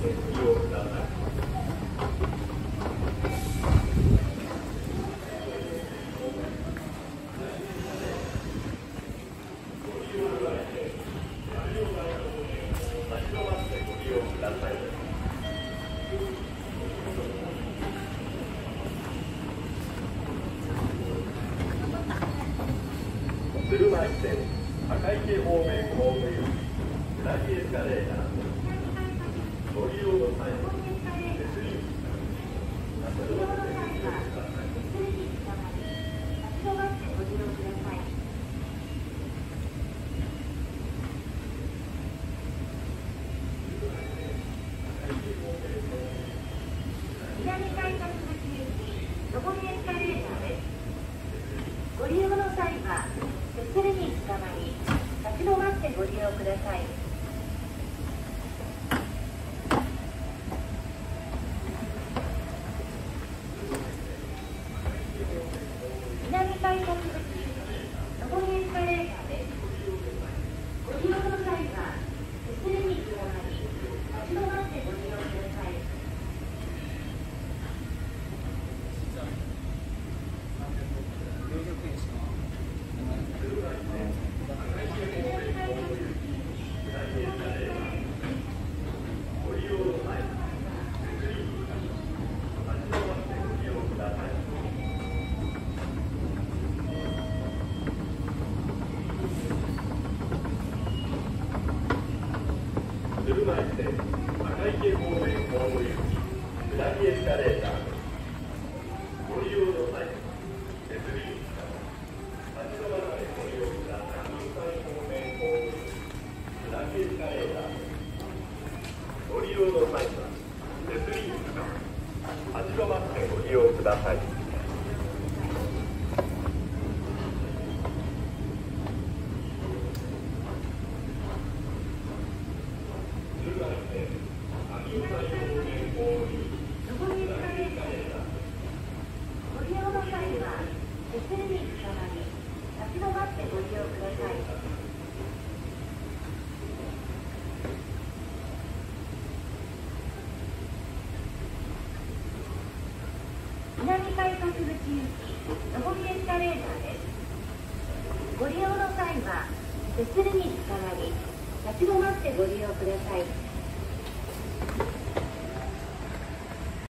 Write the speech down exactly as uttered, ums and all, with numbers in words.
鶴舞線赤池方面ホーム行き下りエスカレーターご利用の際は手すり南改札口行き上りエスカレーターです。ご利用の際は手すりにつかまり立ち止まってご利用ください。南改札口上りエスカレーターです。ご利用の際は手すりにつかまり立ち止まってご利用ください。 鶴舞線赤池方面ホーム行き下りエスカレーターご利用の際は手すりにつかまり立ち止まってご利用ください。南方面ホーム行き下りエスカレーターご利用の際は手すりにつかまり立ち止まってご利用ください。 南改札口行き上りエスカレーターです。ご利用の際は手すりにつかまり立ち止まってご利用ください。